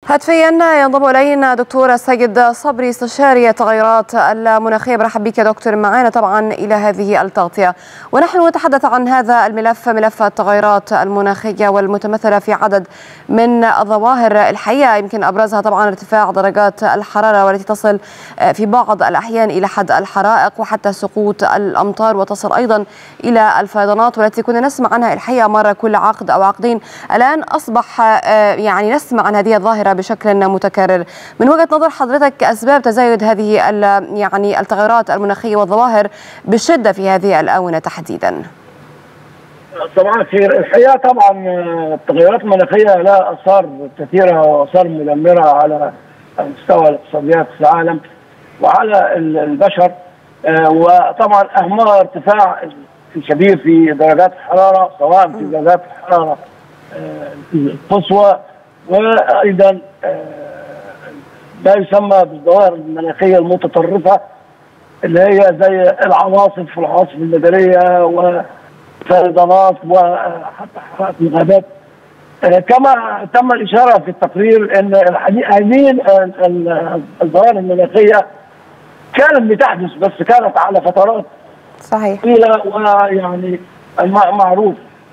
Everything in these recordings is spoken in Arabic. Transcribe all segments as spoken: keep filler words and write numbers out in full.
هاتفيا ينضم الينا دكتور السيد صبري استشاري التغيرات المناخيه. برحب بك دكتور معنا طبعا الى هذه التغطيه، ونحن نتحدث عن هذا الملف، ملف التغيرات المناخيه والمتمثله في عدد من الظواهر الحقيقه، يمكن ابرزها طبعا ارتفاع درجات الحراره والتي تصل في بعض الاحيان الى حد الحرائق وحتى سقوط الامطار، وتصل ايضا الى الفيضانات والتي كنا نسمع عنها الحقيقه مره كل عقد او عقدين. الان اصبح يعني نسمع عن هذه الظاهره بشكل متكرر. من وجهة نظر حضرتك أسباب تزايد هذه يعني التغيرات المناخية والظواهر بالشدة في هذه الآونة تحديدا؟ صباح الخير. الحقيقة طبعا التغيرات المناخية لها آثار كثيرة وآثار مدمرة على مستوى الاقتصاديات في العالم وعلى البشر، وطبعا أهمها ارتفاع كبير في درجات الحرارة، سواء في درجات الحرارة القصوى وايضا ما يسمى بالظواهر المناخيه المتطرفه اللي هي زي العواصف والعواصف المداريه وفيضانات وحتى حرائق الغابات. كما تم الاشاره في التقرير ان هذه الظواهر المناخيه كانت بتحدث، بس كانت على فترات صحيح طويله، ويعني معروف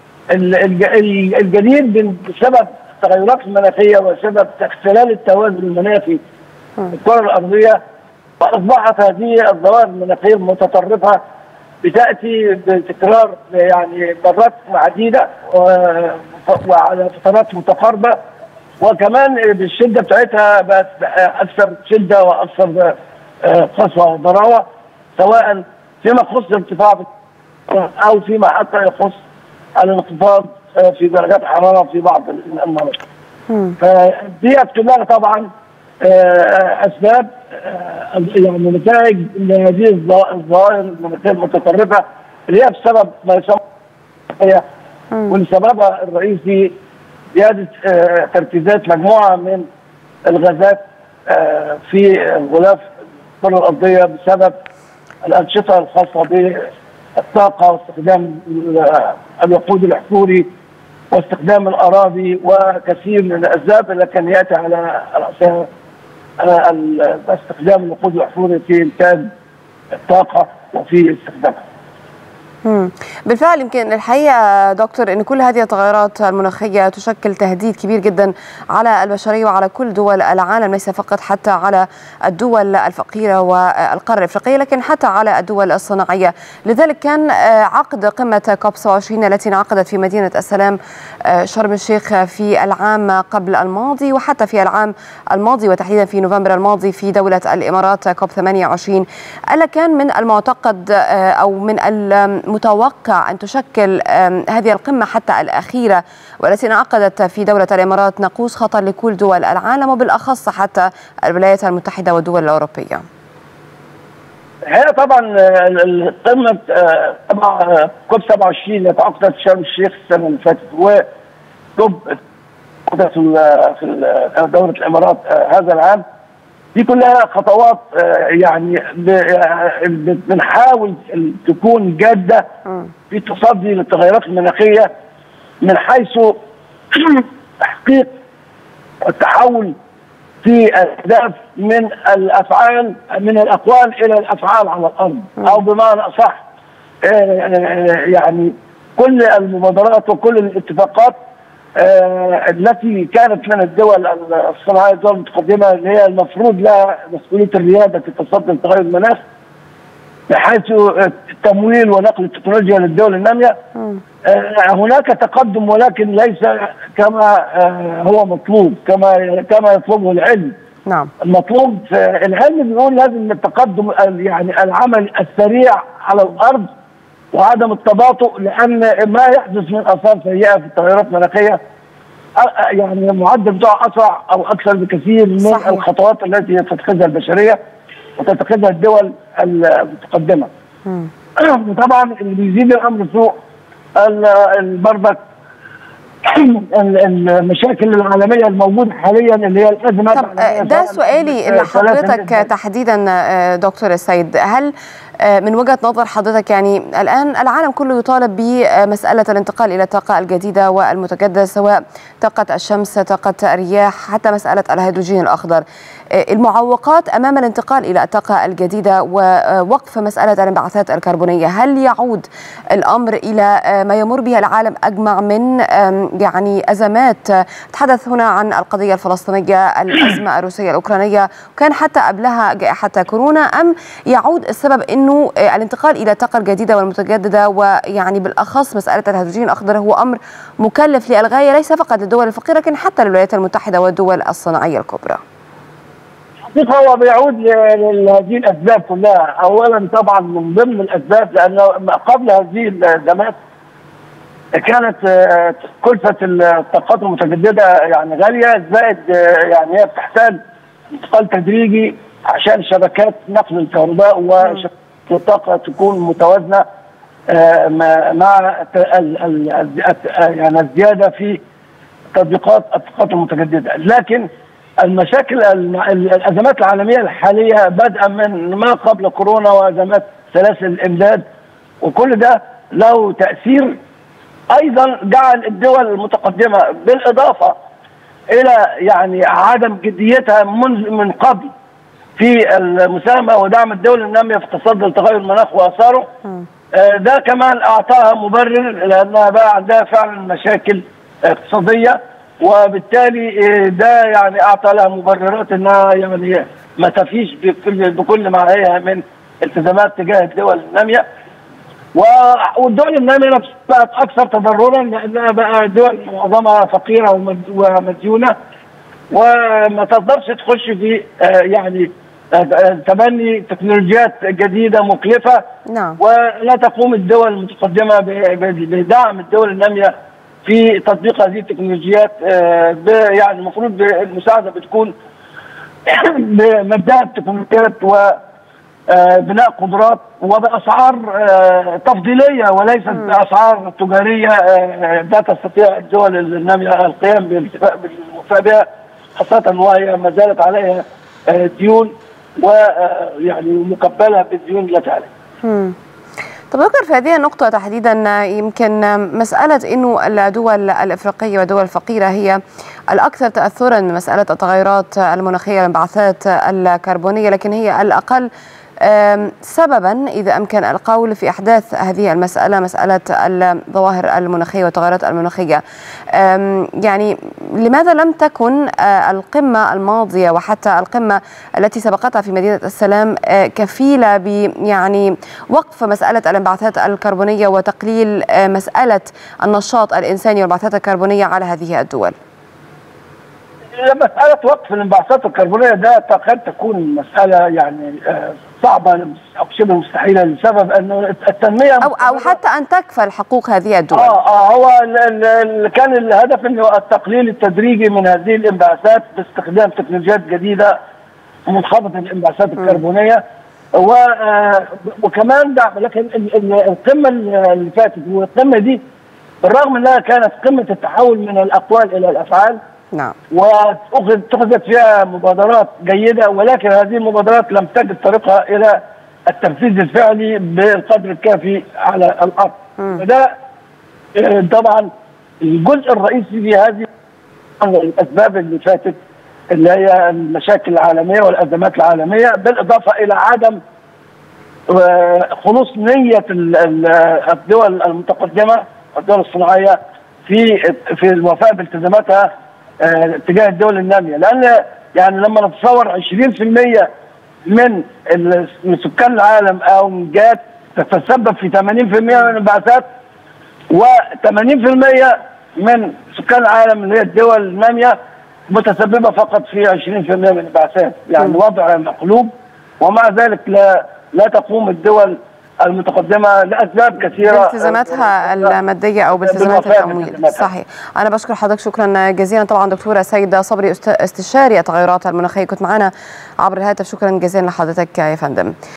الجديد بسبب التغيرات المناخيه وسبب اختلال التوازن المناخي في الكره الارضيه، واصبحت هذه الظواهر المناخيه المتطرفه بتاتي بتكرار يعني مرات عديده وعلى فترات متقاربه، وكمان بالشده بتاعتها بقت اكثر شده واكثر قسوه وضراوه، سواء فيما يخص ارتفاع او فيما حتى يخص الانخفاض في درجات الحراره في بعض المناطق. فديت كلها طبعا اسباب يعني نتائج لهذه الظواهر المناخيه المتطرفه اللي هي بسبب ما يسمى والسببها الرئيسي زياده تركيزات مجموعه من الغازات في غلاف الكره الارضيه بسبب الانشطه الخاصه بالطاقه واستخدام الوقود الاحفوري واستخدام الاراضي وكثير من الاسباب اللي كان ياتي على راسها استخدام الوقود الاحفوري في انتاج الطاقه وفي استخدامها. بالفعل يمكن الحقيقه دكتور ان كل هذه التغيرات المناخيه تشكل تهديد كبير جدا على البشريه وعلى كل دول العالم، ليس فقط حتى على الدول الفقيره والقاره الافريقيه لكن حتى على الدول الصناعيه. لذلك كان عقد قمه كوب سبعة وعشرين التي انعقدت في مدينه السلام شرم الشيخ في العام قبل الماضي وحتى في العام الماضي وتحديدا في نوفمبر الماضي في دوله الامارات كوب ثمانية وعشرين، الا كان من المعتقد او من متوقع أن تشكل هذه القمة حتى الأخيرة والتي انعقدت في دولة الإمارات ناقوس خطر لكل دول العالم وبالأخص حتى الولايات المتحدة والدول الأوروبية؟ هي طبعا القمة طبعا كوب سبعة وعشرين اللي اتعقدت في شرم الشيخ السنة اللي فاتت وكوب في دولة الإمارات هذا العام، دي كلها خطوات يعني بنحاول تكون جاده في التصدي للتغيرات المناخيه من حيث تحقيق التحول في الاهداف من الافعال من الاقوال الى الافعال على الارض، او بمعنى اصح يعني كل المبادرات وكل الاتفاقات آه التي كانت من الدول الصناعيه الدول المتقدمه اللي هي المفروض لها مسؤوليه الرياده في تصدي لتغير المناخ بحيث التمويل ونقل التكنولوجيا للدول الناميه. آه هناك تقدم ولكن ليس كما آه هو مطلوب، كما كما يطلبه العلم. نعم. المطلوب العلم بيقول لازم التقدم يعني العمل السريع على الارض وعدم التباطؤ، لان ما يحدث من اثار سيئه في التغيرات المناخيه يعني المعدل بتاعه اسرع او اكثر بكثير من صحيح. الخطوات التي تتخذها البشريه وتتخذها الدول المتقدمه. وطبعا اللي بيزيد الامر سوء برضك المشاكل العالميه الموجوده حاليا اللي هي الازمه. طب ده سؤالي لحضرتك تحديدا دكتور السيد، هل من وجهة نظر حضرتك يعني الآن العالم كله يطالب بمسألة الانتقال إلى الطاقة الجديدة والمتجددة، سواء طاقة الشمس، طاقة الرياح، حتى مسألة الهيدروجين الأخضر. المعوقات أمام الانتقال إلى الطاقة الجديدة ووقف مسألة الانبعاثات الكربونية، هل يعود الأمر إلى ما يمر به العالم أجمع من يعني أزمات؟ تحدث هنا عن القضية الفلسطينية، الأزمة الروسية الأوكرانية، وكان حتى قبلها جائحة كورونا، أم يعود السبب أنه الانتقال إلى الطاقة الجديدة والمتجددة ويعني بالأخص مسألة الهيدروجين الأخضر هو أمر مكلف للغاية ليس فقط للدول الفقيرة لكن حتى للولايات المتحدة والدول الصناعية الكبرى؟ هو بيعود لهذه الاسباب كلها. اولا طبعا من ضمن الاسباب لانه قبل هذه الازمات كانت كلفه الطاقات المتجدده يعني غاليه، زائد يعني هي بتحتاج انتقال تدريجي عشان شبكات نقل الكهرباء وشبكات الطاقه تكون متوازنه مع يعني الزياده في تطبيقات الطاقات المتجدده. لكن المشاكل الازمات العالميه الحاليه بدءا من ما قبل كورونا وازمات سلاسل الامداد وكل ده له تاثير ايضا جعل الدول المتقدمه بالاضافه الى يعني عدم جديتها منذ من قبل في المساهمه ودعم الدول الناميه في التصدي لتغير المناخ واثاره. ده كمان اعطاها مبرر لانها بقى عندها فعلا مشاكل اقتصاديه، وبالتالي ده يعني اعطى لها مبررات انها يعني ما تفيش بكل بكل ما هي من التزامات تجاه الدول الناميه. والدول الناميه بقت اكثر تضررا لانها بقى دول معظمها فقيره ومديونه وما تقدرش تخش في يعني تبني تكنولوجيات جديده مكلفه. نعم. ولا تقوم الدول المتقدمه بدعم الدول الناميه في تطبيق هذه التكنولوجيات. يعني المفروض المساعده بتكون بمبدا التكنولوجيات وبناء قدرات وباسعار تفضيليه وليست باسعار تجاريه لا تستطيع الدول الناميه القيام بالوفاء بها، خاصه وهي ما زالت عليها ديون ويعني مقبله بالديون التي عليها. طب دكتور، في هذه النقطة تحديدا يمكن مسألة أنه الدول الإفريقية والدول الفقيرة هي الأكثر تأثرا من مسألة التغيرات المناخية والانبعاثات الكربونية، لكن هي الأقل سببا إذا أمكن القول في أحداث هذه المسألة، مسألة الظواهر المناخية والتغيرات المناخية. يعني لماذا لم تكن القمة الماضية وحتى القمة التي سبقتها في مدينة السلام كفيلة ب يعني وقف مسألة الانبعاثات الكربونية وتقليل مسألة النشاط الإنساني والانبعاثات الكربونية على هذه الدول؟ مسألة وقف الانبعاثات الكربونية ده قد تكون مسألة يعني صعبة أو شبه مستحيلة لسبب أنه التنمية أو أو حتى أن تكفل حقوق هذه الدول. آه آه هو ال كان الهدف أنه التقليل التدريجي من هذه الانبعاثات باستخدام تكنولوجيات جديدة منخفضة الانبعاثات الكربونية و وكمان دعم. لكن القمة اللي فاتت والقمة دي بالرغم أنها كانت قمة التحول من الأقوال إلى الأفعال، نعم، واتخذت فيها مبادرات جيدة، ولكن هذه المبادرات لم تجد طريقها إلى التنفيذ الفعلي بالقدر الكافي على الأرض. وده طبعا الجزء الرئيسي في هذه الأسباب اللي فاتت اللي هي المشاكل العالمية والأزمات العالمية، بالإضافة إلى عدم خلوص نية الدول المتقدمة والدول الصناعية في في الوفاء بالتزاماتها تجاه الدول الناميه. لان يعني لما نتصور عشرين بالمئة من من سكان العالم او جات تتسبب في ثمانين بالمئة من الانبعاثات، وثمانين بالمئة من سكان العالم اللي هي الدول الناميه متسببه فقط في عشرين بالمئة من الانبعاثات. يعني وضع مقلوب، ومع ذلك لا لا تقوم الدول المتقدمة لأسباب كثيرة بالتزاماتها المادية أو بالتزامات التمويل. صحيح. أنا بشكر حضرتك شكرا جزيلا. طبعا دكتورة سيدة صبري استشاري التغيرات المناخية كنت معنا عبر الهاتف، شكرا جزيلا لحضرتك يا فندم.